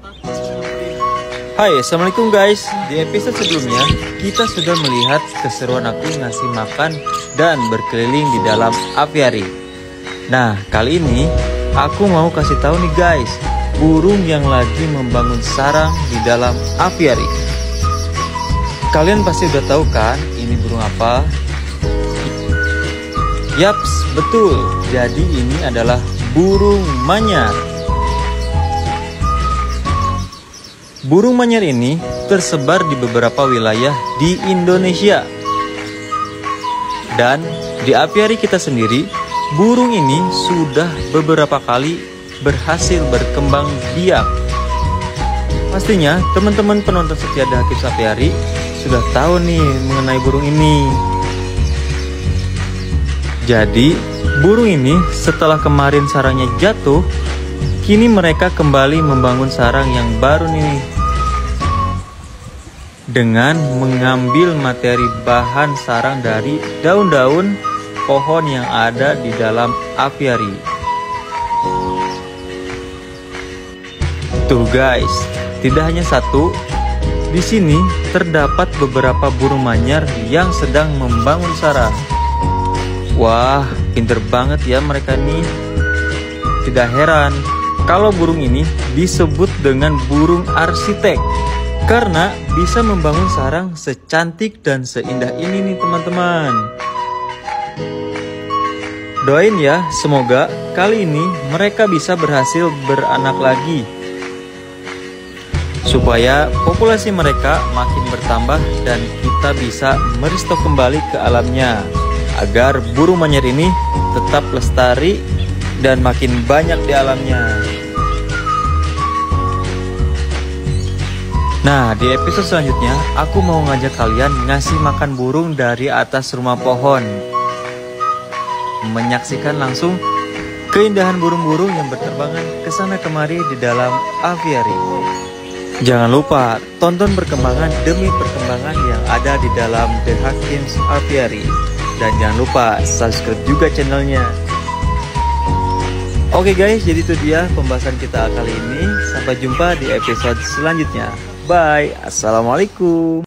Hai, assalamualaikum guys. Di episode sebelumnya kita sudah melihat keseruan aku ngasih makan dan berkeliling di dalam aviari. Nah, kali ini aku mau kasih tahu nih guys, burung yang lagi membangun sarang di dalam aviari. Kalian pasti udah tahu kan ini burung apa? Yaps, betul. Jadi ini adalah burung manyar. Burung manyar ini tersebar di beberapa wilayah di Indonesia. Dan di aviari kita sendiri, burung ini sudah beberapa kali berhasil berkembang biak. Pastinya teman-teman penonton setia The Hakim Aviari sudah tahu nih mengenai burung ini. Jadi, burung ini setelah kemarin sarangnya jatuh, kini mereka kembali membangun sarang yang baru nih. Dengan mengambil materi bahan sarang dari daun-daun pohon yang ada di dalam aviari. Tuh guys, tidak hanya satu, di sini terdapat beberapa burung manyar yang sedang membangun sarang. Wah, pinter banget ya mereka nih. Tidak heran kalau burung ini disebut dengan burung arsitek, karena bisa membangun sarang secantik dan seindah ini nih teman-teman. Doain ya, semoga kali ini mereka bisa berhasil beranak lagi, supaya populasi mereka makin bertambah dan kita bisa meristok kembali ke alamnya, agar burung manyar ini tetap lestari dan makin banyak di alamnya. Nah, di episode selanjutnya aku mau ngajak kalian ngasih makan burung dari atas rumah pohon, menyaksikan langsung keindahan burung-burung yang berterbangan kesana kemari di dalam aviari. Jangan lupa tonton perkembangan demi perkembangan yang ada di dalam The Hakim Aviari. Dan jangan lupa subscribe juga channelnya. Oke guys, jadi itu dia pembahasan kita kali ini. Sampai jumpa di episode selanjutnya. Bye, assalamualaikum.